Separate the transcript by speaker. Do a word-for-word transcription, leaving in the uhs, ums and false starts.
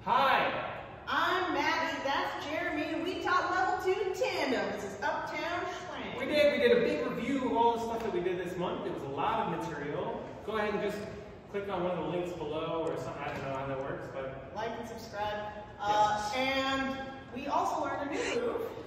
Speaker 1: Hi.
Speaker 2: I'm Maddie, that's Jeremy, and we taught level two Tandem. This is Uptown Swing.
Speaker 1: We did, we did a big review of all the stuff that we did this month. It was a lot of material. Go ahead and just click on one of the links below or something. I don't know how that works, but
Speaker 2: like and subscribe. Uh,
Speaker 1: yes.
Speaker 2: And we also learned a new move.